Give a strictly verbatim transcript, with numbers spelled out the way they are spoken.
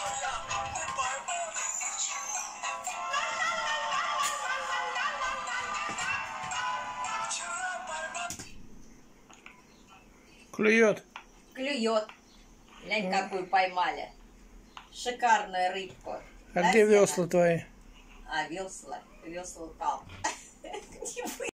Клюет. Клюет. Глянь, какую поймали. Шикарную рыбку. А да, где Сена? весла твои? А, весла. Весла там.